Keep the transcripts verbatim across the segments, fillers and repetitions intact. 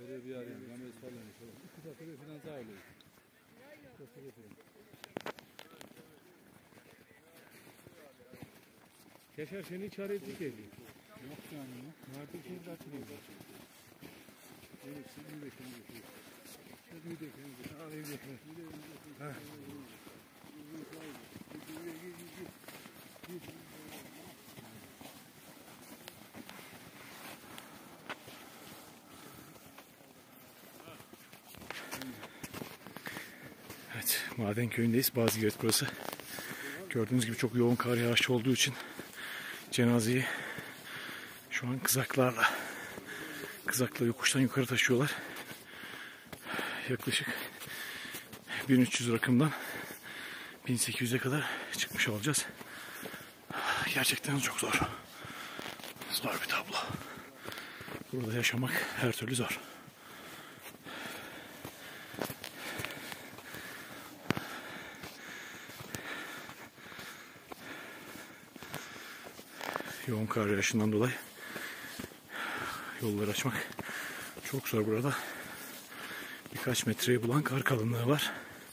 Böyle bir arayayım. Ben böyle sallayayım. İki dakikada falan sağlıyor. İki dakikada falan. Yaşar seni çaresi geliyor. Yok yani ya. Artık şimdi açılıyor. Evet, iyi de kendi şey. İyi de kendi. Al iyi de kendi. Ha. Evet, Maden Köyü'ndeyiz. Bazıgöret burası. Gördüğünüz gibi çok yoğun kar yağışı olduğu için cenazeyi şu an kızaklarla kızakla yokuştan yukarı taşıyorlar. Yaklaşık bin üç yüz rakımdan bin sekiz yüze kadar çıkmış olacağız. Gerçekten çok zor. Zor bir tablo. Burada yaşamak her türlü zor. Yoğun kar yağışından dolayı yolları açmak çok zor burada. Birkaç metreyi bulan kar kalınlığı var.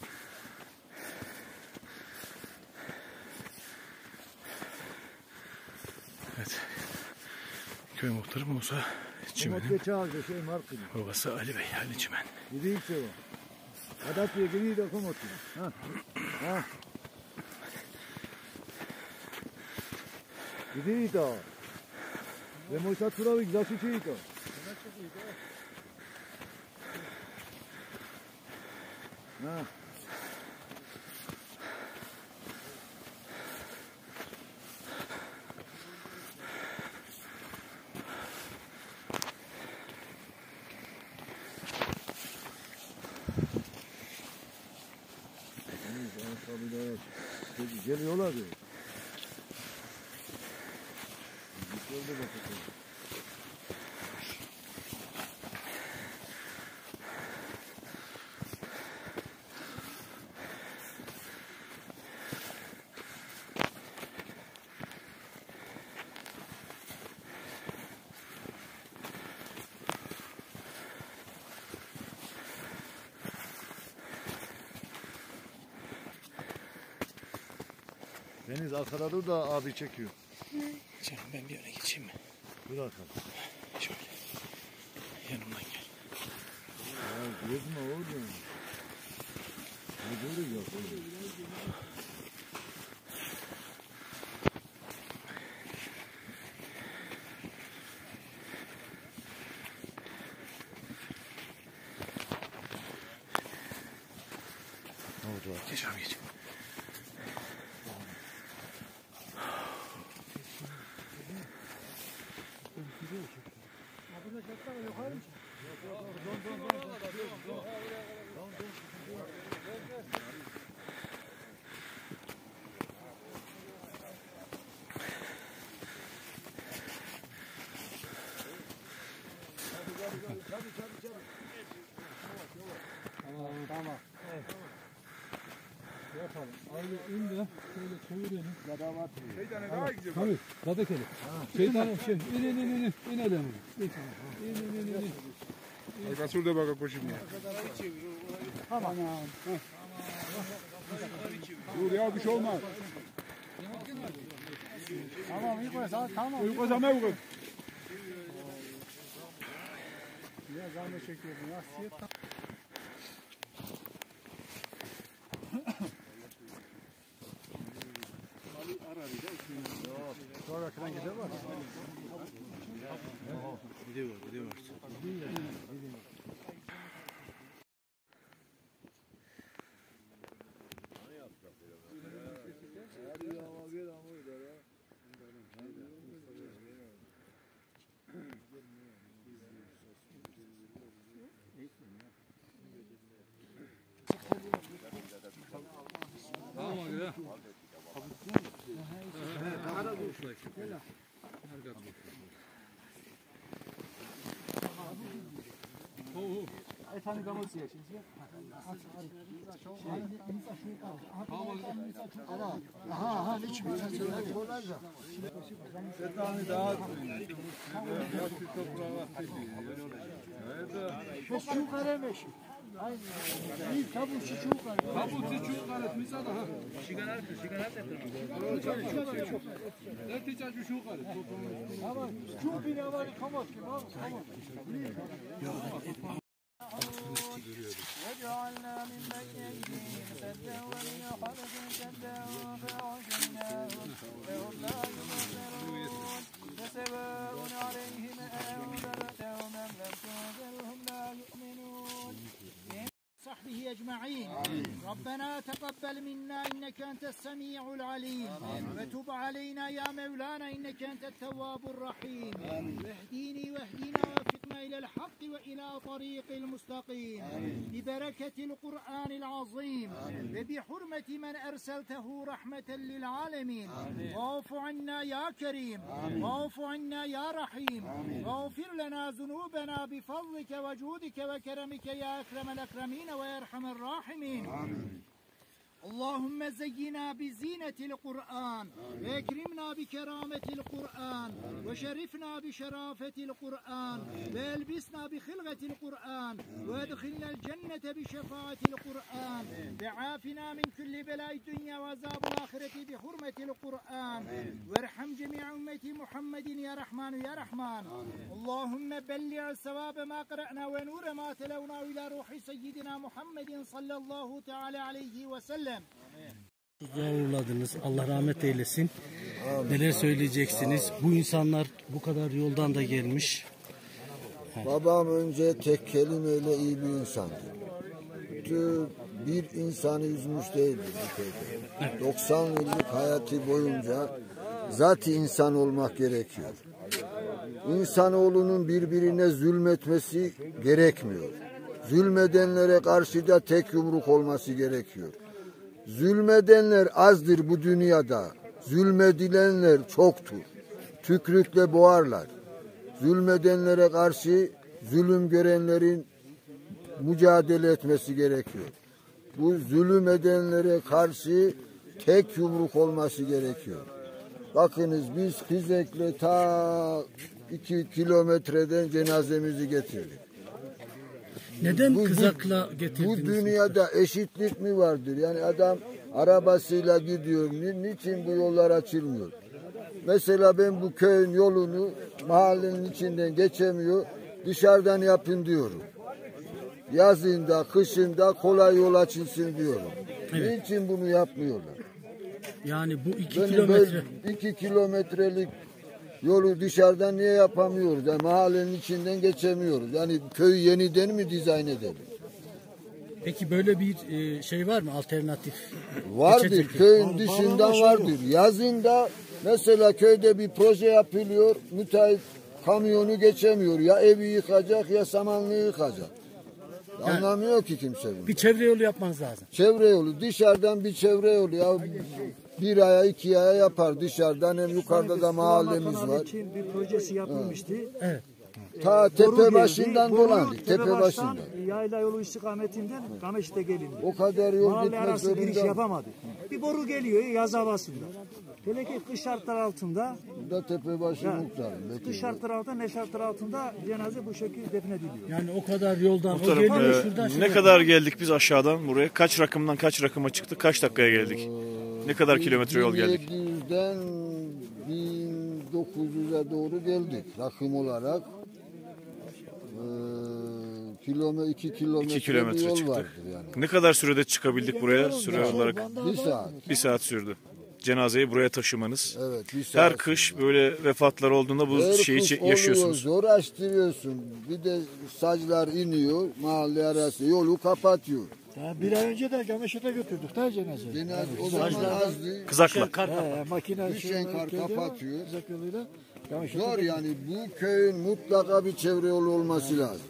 Evet. Köy muhtarı Musa Çimen'in babası Ali Bey, Ali Çimen. Vidíte, je možná turavik zašičí to. Na. Geliyorlar diyor. Deniz arkada dur da abi çekiyor. Canım ben bir öne geçeyim mi? Dur arkada. Şöyle. Yanımdan gel. Ya gezme oğlum. Ne böyle yok oğlum. Ne oldu? Geç abi geç. Tamam, tamam. Evet. Yapalım. Abi in de şöyle çevirelim. Gadavat. Şeytanı daha gidiyor. Tabii. Gadakeli. Şeytanım şey. İn in in in. İn edelim. İn in in in. Arka şurada bak koşayım ya. Tamam. Dur ya bir şey olmaz. Tamam iyi koy. Tamam. Uyku zaman uyku. Ya zahmet çekiyorsun. Ya siyet. Sonra falan gider var. Gidiyor, gidiyor. Tamam ya. Efendim gamız ya şimdi. Aha aha ne için sen söyler ya. Bir tane daha. Ya şu toprağa bak. Evet. شوكر ماشي هاي تابو شوكر Kabul çiçeği karet misal ha. Şiganar, şiganar Ne diyeceğiz şu karet? ama şu binaları kamat ki var kamat وجعلنا من بين أيديهم سدا ومن خلفهم سدا فأغشيناهم فهم لا يبصرون فسواء عليهم أأنذرتهم أم لم تنذرهم لا يؤمنون صحبه أجمعين ربنا تقبل منا إنك أنت السميع العليم وتب علينا يا مولانا إنك أنت التواب الرحيم واهديني واهدنا ووفقنا إلى الحق وإلى طريق المستقيم ببركة القرآن العظيم وبحرمة من أرسلته رحمة للعالمين واعف عنا يا كريم واعف عنا يا رحيم واغفر لنا ذنوبنا بفضلك وجودك وكرمك يا أكرم الأكرمين ويرحم الراحمين اللهم زينا بزينة القرآن واكرمنا بكرامة القرآن وشرفنا بشرافة القرآن والبسنا بخلقة القرآن وادخلنا الجنة بشفاعة القرآن وعافنا من كل بلاء الدنيا وعذاب الآخرة بحرمة القرآن وارحم جميع أمة محمد يا رحمن يا رحمن اللهم بلغ ثواب ما قرأنا ونور ما تلونا إلى روح سيدنا محمد صلى الله تعالى عليه وسلم. Uğurladınız. Allah rahmet eylesin. Neler söyleyeceksiniz? Bu insanlar bu kadar yoldan da gelmiş. Babam önce tek kelimeyle iyi bir insandı. Tüm bir insanı üzmüş değildi bu köyde. doksan yıllık hayatı boyunca zat-ı insan olmak gerekiyor. İnsanoğlunun birbirine zulmetmesi gerekmiyor. Zulmedenlere karşı da tek yumruk olması gerekiyor. Zulmedenler azdır bu dünyada. Zulmedilenler çoktur. Tükrükle boğarlar. Zulmedenlere karşı zulüm görenlerin mücadele etmesi gerekiyor. Bu zulüm edenlere karşı tek yumruk olması gerekiyor. Bakınız biz Fizek'le ta iki kilometreden cenazemizi getirdik. Neden Bu- kızakla Bu getirdiniz? dünyada eşitlik mi vardır? Yani adam arabasıyla gidiyor. Ni- Niçin bu yollar açılmıyor? Mesela ben bu köyün yolunu mahallenin içinden geçemiyor. Dışarıdan yapın diyorum. Yazında, kışında kolay yol açılsın diyorum. Niçin bunu yapmıyorlar? Yani bu iki Yani kilometre. böyle iki kilometrelik yolu dışarıdan niye yapamıyoruz? Yani mahallenin içinden geçemiyoruz. Yani köyü yeniden mi dizayn edelim? Peki böyle bir e, şey var mı? Alternatif. Vardır. Geçecek. Köyün dışından vardır. Yazında mesela köyde bir proje yapılıyor. Müteahhit kamyonu geçemiyor. Ya evi yıkacak ya samanlığı yıkacak. Anlamıyor ki kimse bunu. Bir çevre yolu yapmanız lazım. Çevre yolu. Dışarıdan bir çevre yolu. Ya bir aya iki aya yapar dışarıdan. Hem yukarıda da mahallemiz var. için bir projesi yapılmıştı. Evet. Ta Boru tepe geldi. başından Boru dolandık. Tepe Tepebaş'tan başından. Yayla yolu istikametinden Kameş'te gelindi. O kadar yol Mahalle gitmek arası giriş zorunda. yapamadı. Bir boru geliyor yaz havasında. Hele ki kış şartlar altında, Bu da tepe başı ya, muhtarım. kış şartlar altında, ne şartlar altında cenaze bu şekilde defnediliyor. Yani o kadar yoldan. O Muhtarım, geliyor e, şuradan ne şuraya. kadar geldik biz aşağıdan buraya? Kaç rakımdan kaç rakıma çıktık? Kaç dakikaya geldik? Ne kadar kilometre yol geldik? bin yedi yüzden bin dokuz yüze doğru geldik rakım olarak. Ee, kilometre iki kilometre, iki kilometre bir yol çıktık. vardır yani. Ne kadar sürede çıkabildik buraya? Süre olarak Bir saat. bir saat sürdü. Cenazeyi buraya taşımanız. Evet, bir saat. Her kış böyle vefatlar olduğunda bu Her şeyi kış çe- yaşıyorsunuz. oluyor, zoraştırıyorsun. Bir de saclar iniyor mahalle arası yolu kapatıyor. Ya bir ay önce de Gameşet'e götürdük da cenazeyi. Cenaze o zaman azdı. Kızakla. He, makine Düşen kar kapatıyor. Kızak yoluyla Gameşet'e Zor yani bu köyün mutlaka bir çevre yolu olması lazım.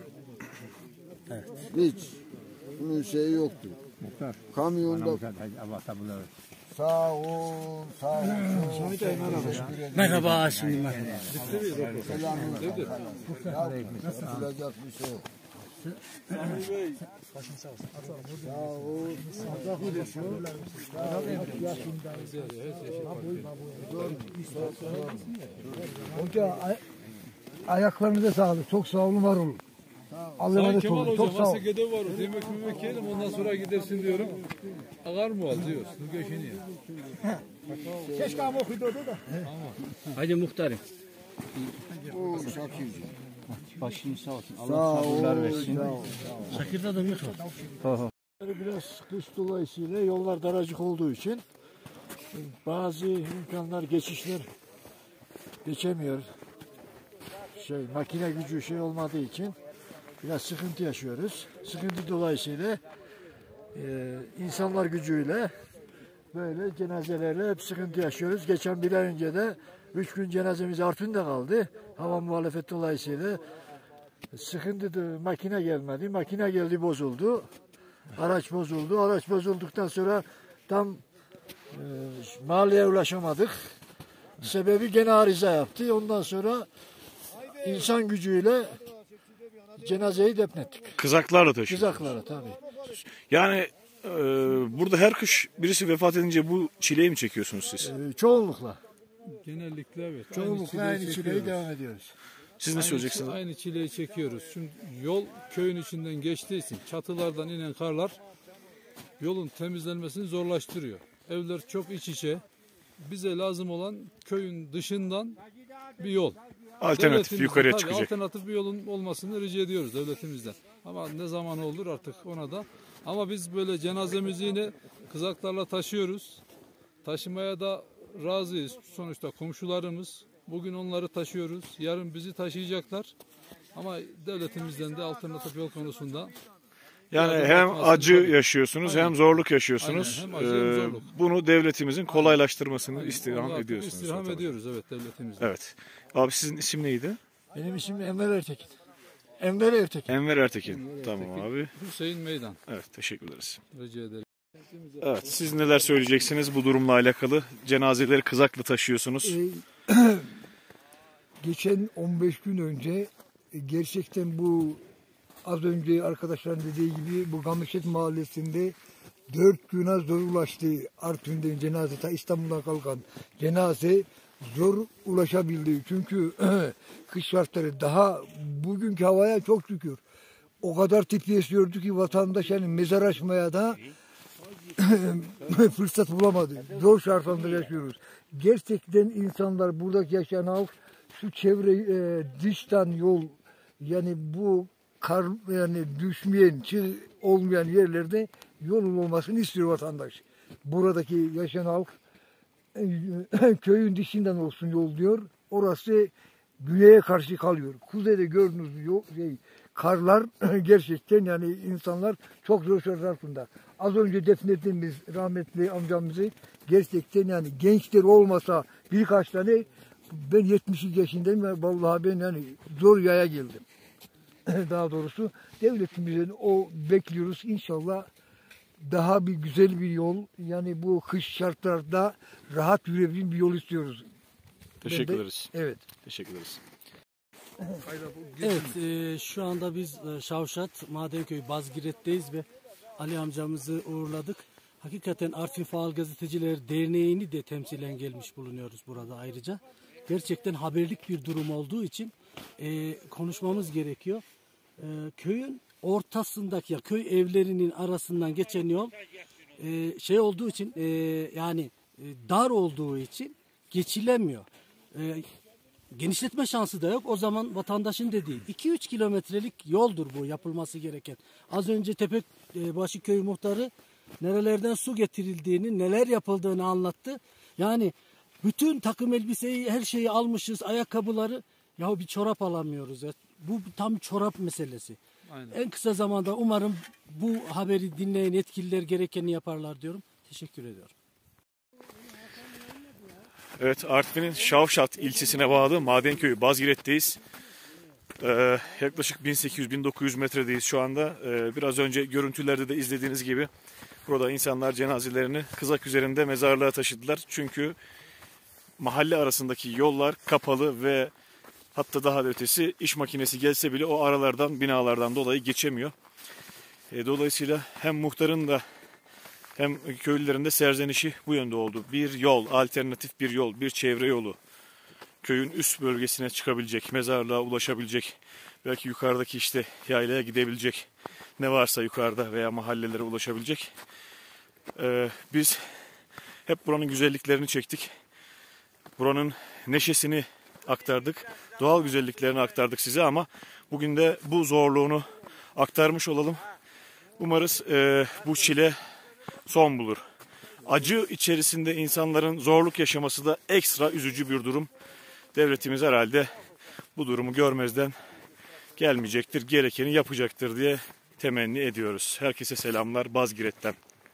Hiç. Bunun şeyi yoktu. Kamyonda sağ ol, sağ ol. Teşekkür ederim. Merhaba şimdi merhaba. Selamünaleyküm. Ya, Nasılacak bir şey yok. Sağ ol. Hoca ay- ayaklarınıza sağlık. Çok sağ olun, var olun. Sağ ol. Allah'a Sayın emanet Kemal olun. Hocam Çok sağ ol. nasıl gödev var? Yemek yemek yiyelim ondan sonra gidersin diyorum. Agar mı al diyor. Su geçini. Keşke ama okuydu o da. Haydi muhtarım. O Şakir'cim. Başınız sağ olsun. Sağ ol. Sağ ol. Şakir'de de mi Biraz kış dolayısıyla yollar daracık olduğu için bazı imkanlar, geçişler geçemiyor. Şey, makine gücü şey olmadığı için biraz sıkıntı yaşıyoruz. Sıkıntı dolayısıyla e, insanlar gücüyle böyle cenazelerle hep sıkıntı yaşıyoruz. Geçen bir ay önce de üç gün cenazemiz Artvin'de kaldı. Hava muhalefet dolayısıyla sıkıntı, makine gelmedi. Makine geldi, bozuldu. Araç bozuldu. Araç bozulduktan sonra tam e, mahalleye ulaşamadık. Sebebi gene arıza yaptı. Ondan sonra insan gücüyle cenazeyi defnettik. Kızaklarla taşıyor. Kızaklara tabii. Yani e, burada her kış birisi vefat edince bu çileyi mi çekiyorsunuz siz? E, çoğunlukla. Genellikle evet. Çoğunlukla Aynı aynı çileyi çileyi çekiyoruz. devam ediyoruz. Siz ne Aynı, söyleyeceksiniz? aynı çileyi çekiyoruz. Çünkü yol köyün içinden geçtiği için çatılardan inen karlar yolun temizlenmesini zorlaştırıyor. Evler çok iç içe. Bize lazım olan köyün dışından bir yol. Alternatif Devletimizden, yukarıya tabii, çıkacak. alternatif bir yolun olmasını rica ediyoruz devletimizden. Ama ne zaman olur artık ona da. Ama biz böyle cenazemizi yine kızaklarla taşıyoruz. Taşımaya da razıyız. Sonuçta komşularımız. Bugün onları taşıyoruz. Yarın bizi taşıyacaklar. Ama devletimizden de alternatif yol konusunda Yani yardım hem etmesi acı tabii. yaşıyorsunuz Aynen. hem zorluk yaşıyorsunuz. Aynen, hem acı hem Ee, zorluk. Bunu devletimizin kolaylaştırmasını istirham Onlar ediyorsunuz. İstirham zaten. ediyoruz evet devletimizden. Evet. Abi sizin isim neydi? Benim ismim Enver Ertekin. Enver Ertekin. Enver Ertekin. Tamam abi. Hüseyin Meydan. Evet, teşekkür ederiz. Rica ederim. Evet, siz neler söyleyeceksiniz bu durumla alakalı? Cenazeleri kızakla taşıyorsunuz. Ee, geçen on beş gün önce e, gerçekten bu az önce arkadaşların dediği gibi bu Gamişet Mahallesi'nde dört güne zor ulaştı. Artvin'den cenaze, ta İstanbul'dan kalkan cenaze zor ulaşabildi. Çünkü kış şartları daha bugünkü havaya çok şükür. O kadar tipi esiyordu ki vatandaş yani mezar açmaya da fırsat bulamadı. Zor şartlarda yaşıyoruz. Gerçekten insanlar buradaki yaşayan halk şu çevre e, dıştan yol yani bu kar yani düşmeyen, çığ olmayan yerlerde yolun olmasını istiyor vatandaş. Buradaki yaşayan halk e, köyün dışından olsun yol diyor. Orası güneye karşı kalıyor. Kuzeyde gördüğünüz yol, şey, karlar gerçekten yani insanlar çok zor şartlar altında. Az önce defnettiğimiz rahmetli amcamızı gerçekten yani gençler olmasa birkaç tane ben yetmiş yaşındayım ve vallahi ben yani zor yaya geldim. Daha doğrusu devletimizden o bekliyoruz inşallah daha bir güzel bir yol yani bu kış şartlarda rahat yürüyebildiğim bir yol istiyoruz. Teşekkür Ben de- ederiz. Evet. Teşekkür ederiz. Evet, e, şu anda biz e, Şavşat Madenköy Bazgiret'teyiz ve Ali amcamızı uğurladık. Hakikaten Artvin Faal Gazeteciler Derneği'ni de temsilen gelmiş bulunuyoruz burada ayrıca. Gerçekten haberlik bir durum olduğu için e, konuşmamız gerekiyor. E, köyün ortasındaki ya köy evlerinin arasından geçen yol e, şey olduğu için e, yani e, dar olduğu için geçilemiyor. E, genişletme şansı da yok. O zaman vatandaşın dediği iki üç kilometrelik yoldur bu yapılması gereken. Az önce Tepebaşı Köy muhtarı nerelerden su getirildiğini, neler yapıldığını anlattı. Yani bütün takım elbiseyi, her şeyi almışız, ayakkabıları. Ya bir çorap alamıyoruz. Ya. Bu tam çorap meselesi. Aynen. En kısa zamanda umarım bu haberi dinleyen yetkililer gerekeni yaparlar diyorum. Teşekkür ediyorum. Evet, Artvin'in Şavşat ilçesine bağlı Madenköy Bazgiret'teyiz. Ee, yaklaşık bin sekiz yüz bin dokuz yüz metredeyiz şu anda. Ee, biraz önce görüntülerde de izlediğiniz gibi burada insanlar cenazelerini kızak üzerinde mezarlığa taşıdılar. Çünkü mahalle arasındaki yollar kapalı ve hatta daha da ötesi iş makinesi gelse bile o aralardan, binalardan dolayı geçemiyor. Ee, dolayısıyla hem muhtarın da hem köylülerin de serzenişi bu yönde oldu. Bir yol, alternatif bir yol, bir çevre yolu. Köyün üst bölgesine çıkabilecek, mezarlığa ulaşabilecek, belki yukarıdaki işte yaylaya gidebilecek ne varsa yukarıda veya mahallelere ulaşabilecek. Ee, biz hep buranın güzelliklerini çektik. Buranın neşesini aktardık. Doğal güzelliklerini aktardık size ama bugün de bu zorluğunu aktarmış olalım. Umarız e, bu çile son bulur. Acı içerisinde insanların zorluk yaşaması da ekstra üzücü bir durum. Devletimiz herhalde bu durumu görmezden gelmeyecektir, gerekeni yapacaktır diye temenni ediyoruz. Herkese selamlar Bazgiret'ten.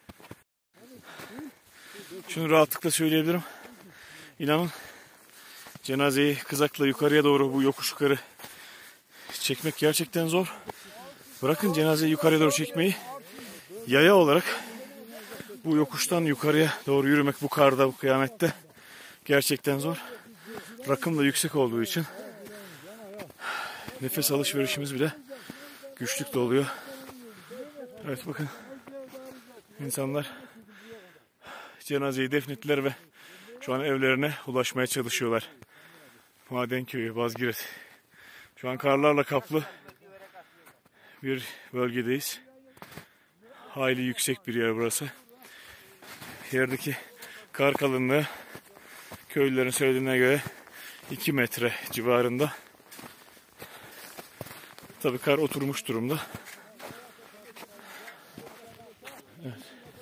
Şunu rahatlıkla söyleyebilirim. İnanın cenazeyi kızakla yukarıya doğru bu yokuş yukarı çekmek gerçekten zor. Bırakın cenazeyi yukarıya doğru çekmeyi, yaya olarak bu yokuştan yukarıya doğru yürümek bu karda, bu kıyamette gerçekten zor. Rakım da yüksek olduğu için nefes alışverişimiz bile güçlükte oluyor. Evet bakın, insanlar cenazeyi defnettiler ve şu an evlerine ulaşmaya çalışıyorlar. Madenköy'ü, Bazgiret. Şu an karlarla kaplı bir bölgedeyiz. Hayli yüksek bir yer burası. Yerdeki kar kalınlığı köylülerin söylediğine göre iki metre civarında. Tabii kar oturmuş durumda. Evet.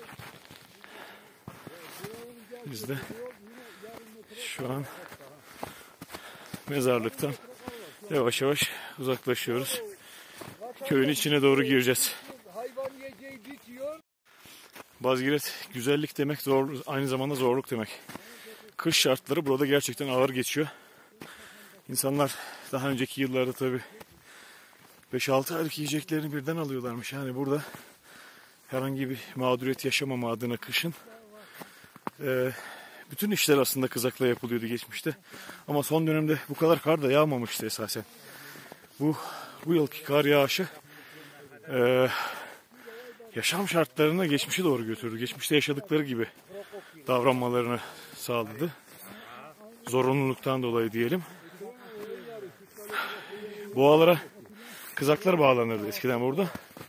Biz de şu an mezarlıktan yavaş yavaş uzaklaşıyoruz. Köyün içine doğru gireceğiz. Bazgiret güzellik demek, zor, aynı zamanda zorluk demek. Kış şartları burada gerçekten ağır geçiyor. İnsanlar daha önceki yıllarda tabii beş altı aylık yiyeceklerini birden alıyorlarmış. Yani burada herhangi bir mağduriyet yaşamama adına kışın e, bütün işler aslında kızakla yapılıyordu geçmişte. Ama son dönemde bu kadar kar da yağmamıştı esasen. Bu bu yılki kar yağışı e, yaşam şartlarını geçmişe doğru götürdü. Geçmişte yaşadıkları gibi davranmalarını sağladı. Zorunluluktan dolayı diyelim. Boğalara kızaklar bağlanırdı eskiden burada.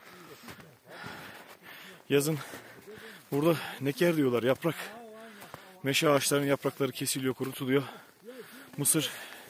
Yazın burada neker diyorlar, yaprak. Meşe ağaçlarının yaprakları kesiliyor, kurutuluyor. Mısır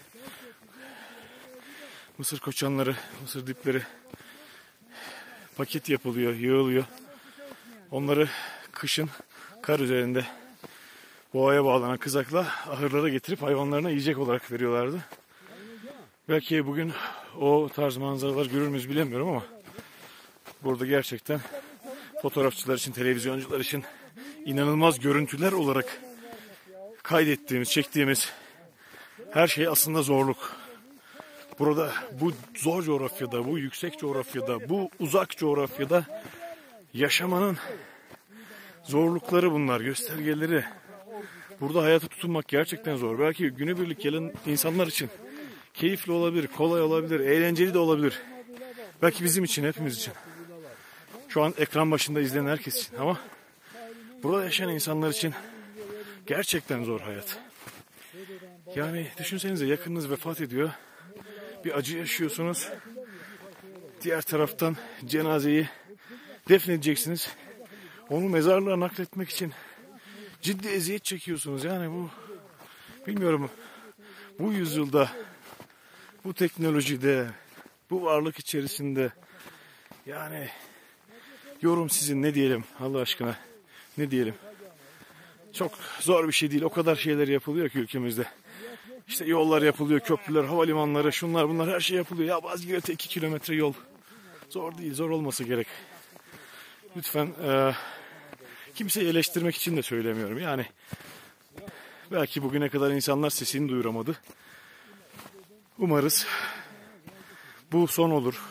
Mısır koçanları, mısır dipleri paket yapılıyor, yığılıyor. Onları kışın kar üzerinde boğaya bağlanan kızakla ahırlara getirip hayvanlarına yiyecek olarak veriyorlardı. Belki bugün o tarz manzaralar görür müyüz bilemiyorum ama burada gerçekten fotoğrafçılar için, televizyoncular için inanılmaz görüntüler olarak kaydettiğimiz, çektiğimiz her şey aslında zorluk. Burada bu zor coğrafyada, bu yüksek coğrafyada, bu uzak coğrafyada yaşamanın zorlukları bunlar, göstergeleri. Burada hayata tutunmak gerçekten zor. Belki günübirlik gelen insanlar için keyifli olabilir, kolay olabilir, eğlenceli de olabilir. Belki bizim için, hepimiz için. Şu an ekran başında izleyen herkes için ama burada yaşayan insanlar için gerçekten zor hayat. Yani düşünsenize, yakınınız vefat ediyor. Bir acı yaşıyorsunuz. Diğer taraftan cenazeyi defnedeceksiniz. Onu mezarlığa nakletmek için ciddi eziyet çekiyorsunuz. Yani bu, bilmiyorum, bu yüzyılda, bu teknolojide, bu varlık içerisinde, yani yorum sizin, ne diyelim Allah aşkına, ne diyelim. Çok zor bir şey değil. O kadar şeyler yapılıyor ki ülkemizde. İşte yollar yapılıyor, köprüler, havalimanları, şunlar bunlar, her şey yapılıyor. Ya Bazgiret'e iki kilometre yol. Zor değil, zor olması gerek. Lütfen e, kimseyi eleştirmek için de söylemiyorum. Yani belki bugüne kadar insanlar sesini duyuramadı. Umarız bu son olur.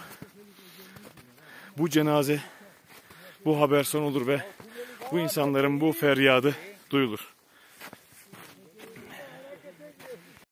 Bu cenaze, bu haber son olur ve bu insanların bu feryadı duyulur.